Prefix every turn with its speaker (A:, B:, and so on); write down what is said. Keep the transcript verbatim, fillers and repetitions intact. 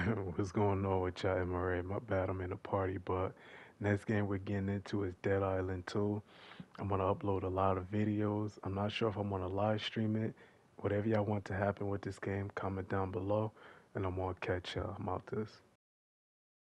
A: What's going on with y'all, M R A? My bad, I'm in a party, but next game we're getting into is Dead Island two. I'm gonna upload a lot of videos. I'm not sure if I'm gonna live stream it. Whatever y'all want to happen with this game, comment down below, and I'm gonna catch y'all. I'm out this.